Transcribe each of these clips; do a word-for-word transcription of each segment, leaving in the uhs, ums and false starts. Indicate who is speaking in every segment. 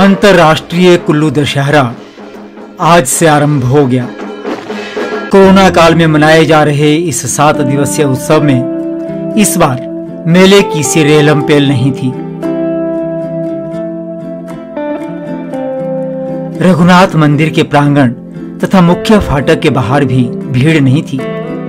Speaker 1: अंतर्राष्ट्रीय कुल्लू दशहरा आज से आरंभ हो गया। कोरोना काल में मनाए जा रहे इस सात दिवसीय उत्सव में इस बार मेले की सी रेलम पेल नहीं थी। रघुनाथ मंदिर के प्रांगण तथा मुख्य फाटक के बाहर भी भीड़ नहीं थी।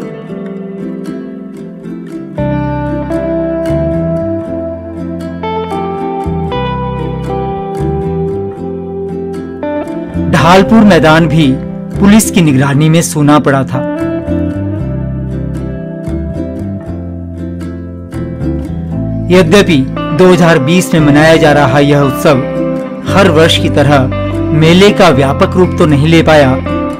Speaker 1: ढालपुर मैदान भी पुलिस की निगरानी में सूना पड़ा था। यद्यपि दो हज़ार बीस में मनाया जा रहा यह उत्सव हर वर्ष की तरह मेले का व्यापक रूप तो नहीं ले पाया,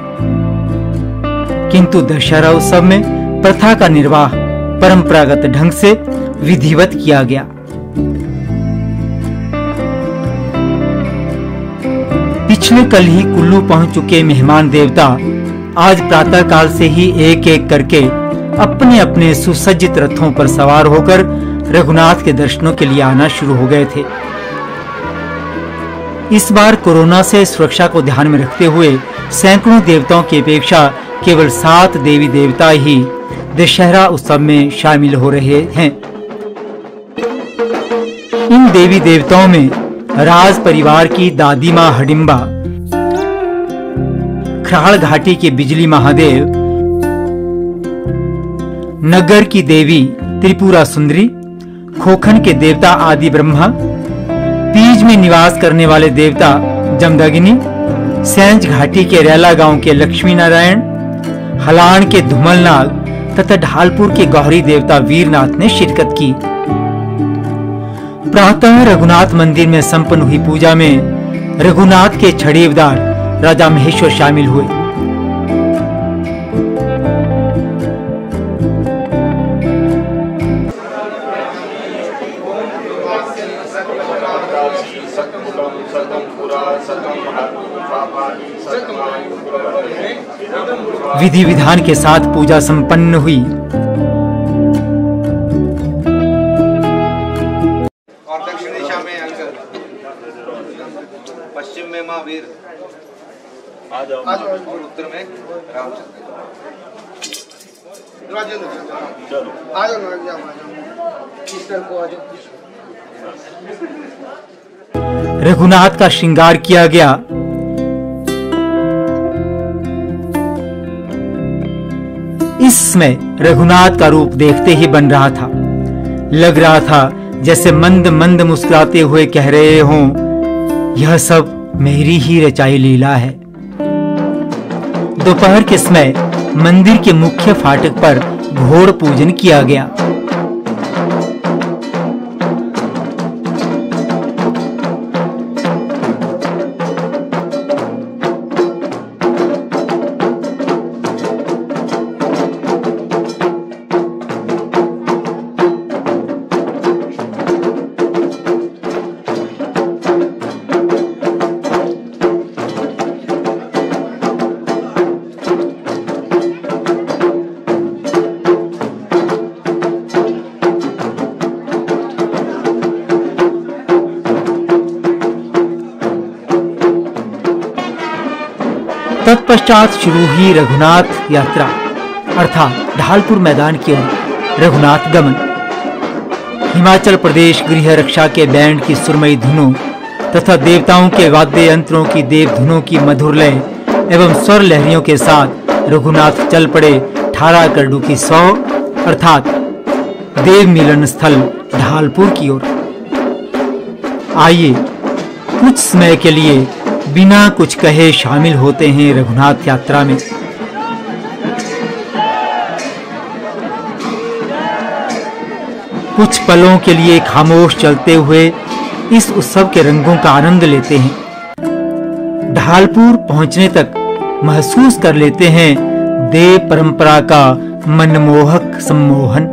Speaker 1: किंतु दशहरा उत्सव में प्रथा का निर्वाह परंपरागत ढंग से विधिवत किया गया। पिछले कल ही कुल्लू पहुंच चुके मेहमान देवता आज प्रातः काल से ही एक एक करके अपने अपने सुसज्जित रथों पर सवार होकर रघुनाथ के दर्शनों के लिए आना शुरू हो गए थे। इस बार कोरोना से सुरक्षा को ध्यान में रखते हुए सैकड़ों देवताओं की अपेक्षा केवल सात देवी देवता ही दशहरा उत्सव में शामिल हो रहे हैं। इन देवी देवताओं में राज परिवार की दादी मां हडिम्बा, खराड़ घाटी के बिजली महादेव, नगर की देवी त्रिपुरा सुंदरी, खोखन के देवता आदि ब्रह्मा, पीज में निवास करने वाले देवता जमदग्नि, सैंज घाटी के रैला गांव के लक्ष्मी नारायण, हलान के धुमलनाग तथा ढालपुर के गौरी देवता वीरनाथ ने शिरकत की। प्रातः रघुनाथ मंदिर में संपन्न हुई पूजा में रघुनाथ के छड़ेवदार राजा महेश्वर शामिल हुए। विधि विधान के साथ पूजा संपन्न हुई।
Speaker 2: और दक्षिण दिशा में अंकल, पश्चिम में महावीर, और उत्तर में रामचंद्र।
Speaker 1: रघुनाथ का श्रृंगार किया गया। इस समय रघुनाथ का रूप देखते ही बन रहा था। लग रहा था जैसे मंद मंद मुस्कुराते हुए कह रहे हों, यह सब मेरी ही रचाई लीला है। दोपहर के समय मंदिर के मुख्य फाटक पर घोड़ पूजन किया गया। तत्पश्चात शुरू हुई रघुनाथ यात्रा अर्थात ढालपुर मैदान की ओर रघुनाथ गमन। हिमाचल प्रदेश गृह रक्षा के बैंड की सुरमई धुनों तथा देवताओं के वाद्य यंत्रों की देव धुनों की मधुर लय एवं स्वर लहरियों के साथ रघुनाथ चल पड़े ठारा करडू की सौ अर्थात देव मिलन स्थल ढालपुर की ओर। आइए कुछ समय के लिए बिना कुछ कहे शामिल होते हैं रघुनाथ यात्रा में। कुछ पलों के लिए खामोश चलते हुए इस उत्सव के रंगों का आनंद लेते हैं। ढालपुर पहुंचने तक महसूस कर लेते हैं देव परंपरा का मनमोहक सम्मोहन।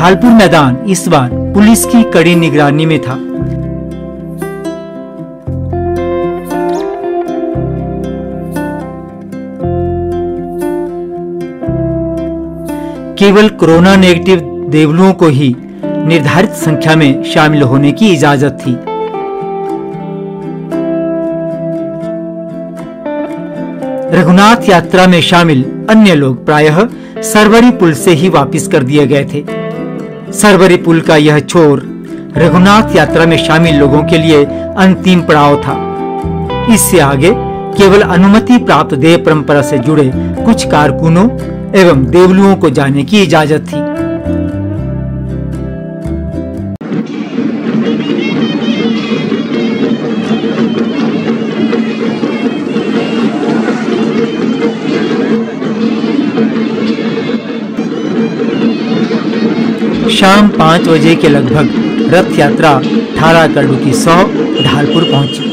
Speaker 1: ढालपुर मैदान इस बार पुलिस की कड़ी निगरानी में था। केवल कोरोना नेगेटिव देवलुओं को ही निर्धारित संख्या में शामिल होने की इजाजत थी। रघुनाथ यात्रा में शामिल अन्य लोग प्रायः सरवरी पुल से ही वापस कर दिए गए थे। सरवरी पुल का यह छोर रघुनाथ यात्रा में शामिल लोगों के लिए अंतिम पड़ाव था। इससे आगे केवल अनुमति प्राप्त देव परंपरा से जुड़े कुछ कारकुनों एवं देवलुओं को जाने की इजाजत थी। शाम पांच बजे के लगभग रथ यात्रा अठारह करडू की सौ ढालपुर पहुंची।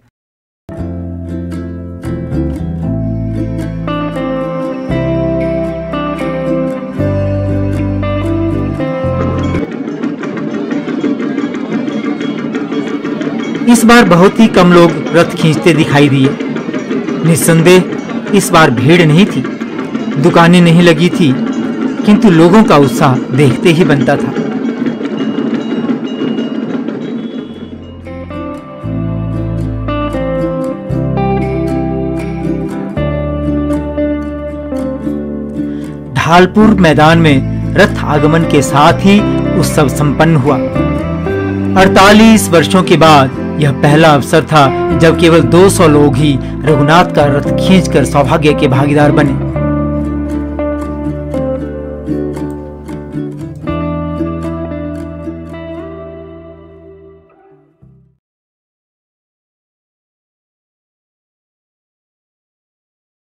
Speaker 1: इस बार बहुत ही कम लोग रथ खींचते दिखाई दिए। निस्संदेह इस बार भीड़ नहीं थी, दुकानें नहीं लगी थी, किंतु लोगों का उत्साह देखते ही बनता था। ढालपुर मैदान में रथ आगमन के साथ ही उत्सव संपन्न हुआ। अड़तालीस वर्षों के बाद यह पहला अवसर था जब केवल दो सौ लोग ही रघुनाथ का रथ खींचकर सौभाग्य के भागीदार बने।